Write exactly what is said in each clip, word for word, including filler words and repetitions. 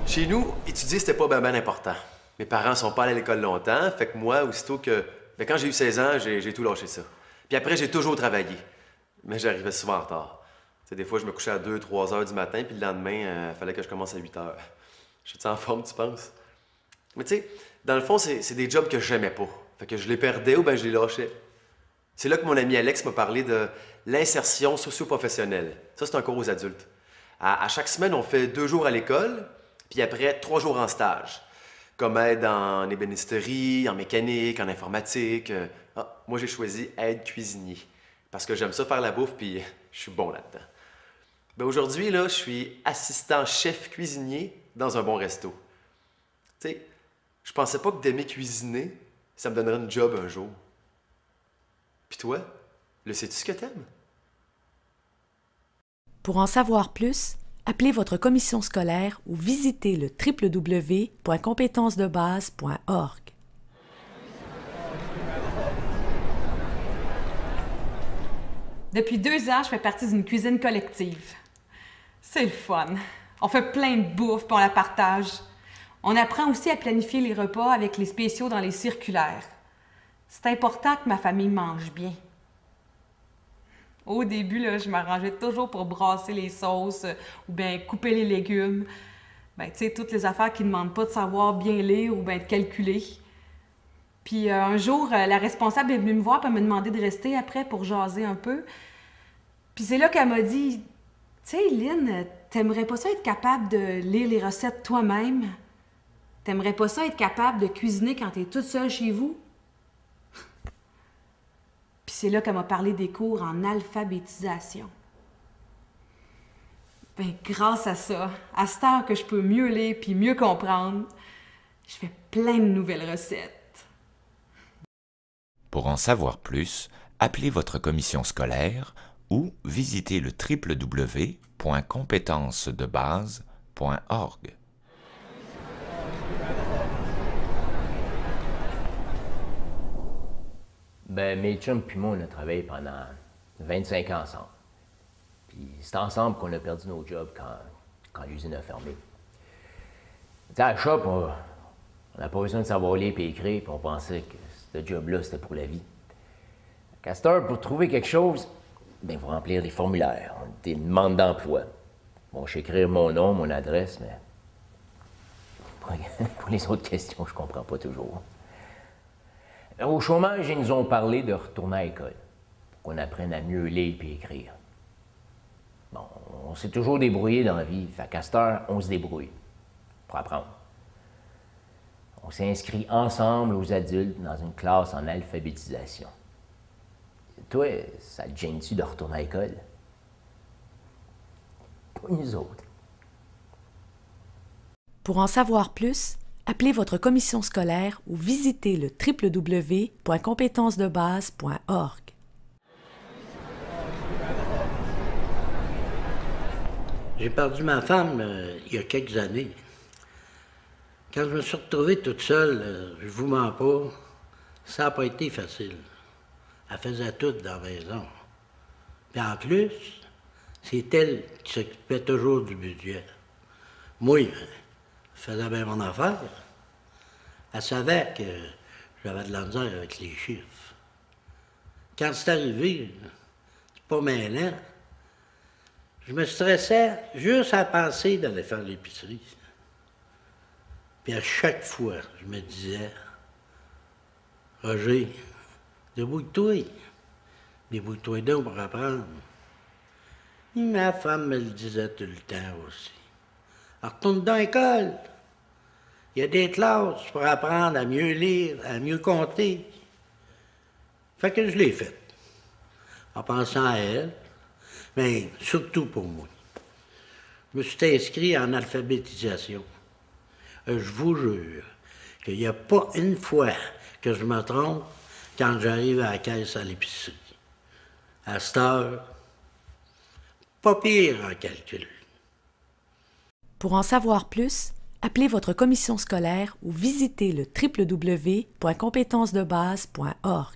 Chez nous, étudier, c'était pas ben, ben important. Mes parents sont pas allés à l'école longtemps, fait que moi, aussitôt que... Ben, quand j'ai eu seize ans, j'ai tout lâché ça. Puis après, j'ai toujours travaillé. Mais j'arrivais souvent en retard. T'sais, des fois, je me couchais à deux, trois heures du matin, puis le lendemain, il euh, fallait que je commence à huit heures. Je suis en forme, tu penses? Mais tu sais, dans le fond, c'est des jobs que j'aimais pas. Fait que je les perdais ou ben je les lâchais. C'est là que mon ami Alex m'a parlé de l'insertion socio-professionnelle. Ça, c'est un cours aux adultes. À, à chaque semaine, on fait deux jours à l'école, puis après, trois jours en stage. Comme aide en ébénisterie, en mécanique, en informatique. Ah, moi, j'ai choisi aide cuisinier. Parce que j'aime ça faire la bouffe, puis je suis bon là-dedans. Ben aujourd'hui, là, je suis assistant chef cuisinier dans un bon resto. Tu sais, je pensais pas que d'aimer cuisiner, ça me donnerait une job un jour. Puis toi, le sais-tu ce que t'aimes? Pour en savoir plus, appelez votre commission scolaire ou visitez le w w w point compétences de base point org. Depuis deux ans, je fais partie d'une cuisine collective. C'est le fun. On fait plein de bouffe puis on la partage. On apprend aussi à planifier les repas avec les spéciaux dans les circulaires. C'est important que ma famille mange bien. Au début, là, je m'arrangeais toujours pour brasser les sauces ou bien couper les légumes. Ben, tu sais, toutes les affaires qui ne demandent pas de savoir bien lire ou bien de calculer. Puis euh, un jour, euh, la responsable est venue me voir et me demander de rester après pour jaser un peu. Puis c'est là qu'elle m'a dit, « Tu sais, Lynn, t'aimerais pas ça être capable de lire les recettes toi-même? T'aimerais pas ça être capable de cuisiner quand t'es toute seule chez vous? » Puis c'est là qu'elle m'a parlé des cours en alphabétisation. Ben, grâce à ça, à cette heure que je peux mieux lire puis mieux comprendre, je fais plein de nouvelles recettes. Pour en savoir plus, appelez votre commission scolaire ou visitez le w w w point compétences de base point org. Ben, mes chums puis moi, on a travaillé pendant vingt-cinq ans ensemble. Puis c'est ensemble qu'on a perdu nos jobs quand, quand l'usine a fermé. Tu sais, à la shop, on n'a pas besoin de savoir lire et écrire, puis on pensait que ce job-là, c'était pour la vie. Castor, pour trouver quelque chose, ben, il faut remplir des formulaires, des demandes d'emploi. Bon, je sais écrire mon nom, mon adresse, mais pour les autres questions, je comprends pas toujours. Au chômage, ils nous ont parlé de retourner à l'école, pour qu'on apprenne à mieux lire et écrire. Bon, on s'est toujours débrouillé dans la vie. Fait qu'à cette heure, on se débrouille pour apprendre. On s'est inscrit ensemble aux adultes dans une classe en alphabétisation. Toi, ça te gêne-tu de retourner à l'école? Pas nous autres. Pour en savoir plus, appelez votre commission scolaire ou visitez le w w w point compétences de base point org. J'ai perdu ma femme euh, il y a quelques années. Quand je me suis retrouvé toute seule, euh, je vous mens pas, ça n'a pas été facile. Elle faisait tout dans la maison. Puis en plus, c'est elle qui s'occupait toujours du budget. Moi, je faisais bien mon affaire. Elle savait que j'avais de la misère avec les chiffres. Quand c'est arrivé, c'est pas mêlant. Je me stressais juste à penser d'aller faire l'épicerie. Puis à chaque fois, je me disais, Roger, débrouille-toi. Débrouille-toi donc pour apprendre. Et ma femme me le disait tout le temps aussi. Alors, retourne dans l'école. Il y a des classes pour apprendre à mieux lire, à mieux compter. Fait que je l'ai fait. En pensant à elle, mais surtout pour moi. Je me suis inscrit en alphabétisation. Je vous jure qu'il n'y a pas une fois que je me trompe quand j'arrive à la caisse à l'épicerie. À cette heure, pas pire en calcul. Pour en savoir plus, appelez votre commission scolaire ou visitez le w w w point compétences de base point org.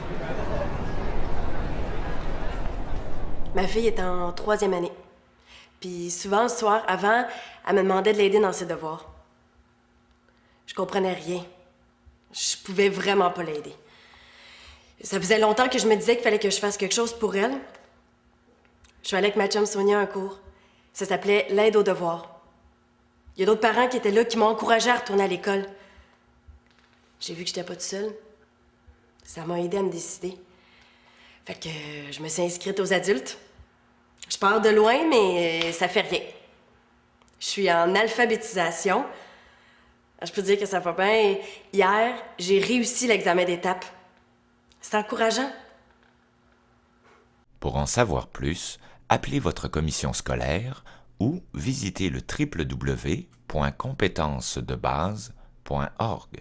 Ma fille est en troisième année. Puis souvent, le soir, avant, elle me demandait de l'aider dans ses devoirs. Je comprenais rien. Je pouvais vraiment pas l'aider. Ça faisait longtemps que je me disais qu'il fallait que je fasse quelque chose pour elle. Je suis allée avec ma chum Sonia à un cours. Ça s'appelait l'aide aux devoirs. Il y a d'autres parents qui étaient là qui m'ont encouragée à retourner à l'école. J'ai vu que j'étais pas toute seule. Ça m'a aidée à me décider. Fait que je me suis inscrite aux adultes. Je pars de loin, mais ça fait rien. Je suis en alphabétisation. Je peux dire que ça va bien. Hier, j'ai réussi l'examen d'étape. C'est encourageant. Pour en savoir plus, appelez votre commission scolaire ou visitez le w w w point compétences de base point org.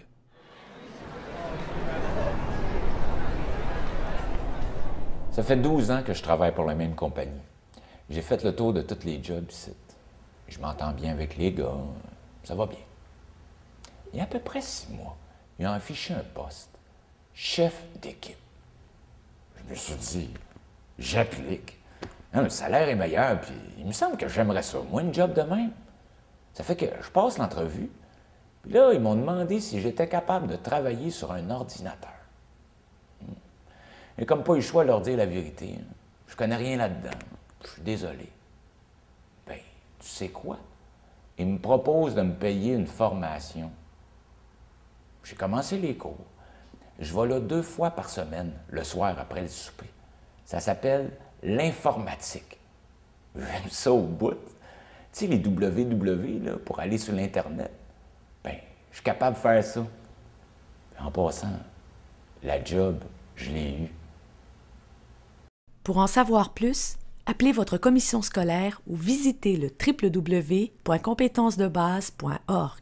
Ça fait douze ans que je travaille pour la même compagnie. J'ai fait le tour de tous les jobs ici. Je m'entends bien avec les gars, ça va bien. Il y a à peu près six mois, ils ont affiché un poste, chef d'équipe. Je me suis dit, j'applique. Hein, le salaire est meilleur, puis il me semble que j'aimerais ça, moi, une job de même. Ça fait que je passe l'entrevue, puis là, ils m'ont demandé si j'étais capable de travailler sur un ordinateur. Et comme pas eu le choix de leur dire la vérité, hein, je connais rien là-dedans, je suis désolé. Ben, tu sais quoi? Ils me proposent de me payer une formation. J'ai commencé les cours. Je vais là deux fois par semaine, le soir après le souper. Ça s'appelle l'informatique. J'aime ça au bout. Tu sais, les W W là, pour aller sur l'Internet. Ben, je suis capable de faire ça. En passant, la job, je l'ai eue. Pour en savoir plus, appelez votre commission scolaire ou visitez le w w w point compétences de base point org.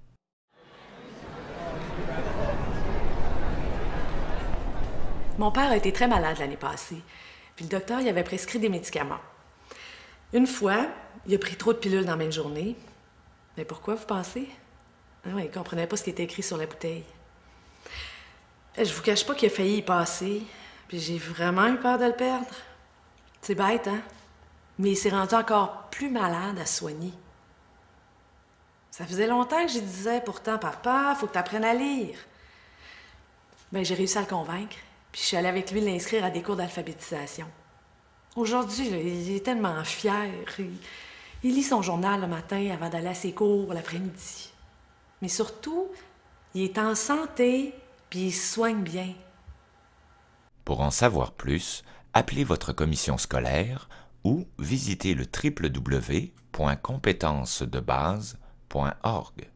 Mon père a été très malade l'année passée, puis le docteur il avait prescrit des médicaments. Une fois, il a pris trop de pilules dans la même journée. Mais pourquoi, vous pensez? Ah ouais, il ne comprenait pas ce qui était écrit sur la bouteille. Je vous cache pas qu'il a failli y passer, puis j'ai vraiment eu peur de le perdre. C'est bête, hein? Mais il s'est rendu encore plus malade à se soigner. Ça faisait longtemps que je disais, pourtant, papa, faut que tu apprennes à lire. Bien, j'ai réussi à le convaincre. Puis je suis allée avec lui l'inscrire à des cours d'alphabétisation. Aujourd'hui, là, il est tellement fier. Il, il lit son journal le matin avant d'aller à ses cours l'après-midi. Mais surtout, il est en santé, puis il se soigne bien. Pour en savoir plus, appelez votre commission scolaire ou visitez le w w w point compétences de base point org.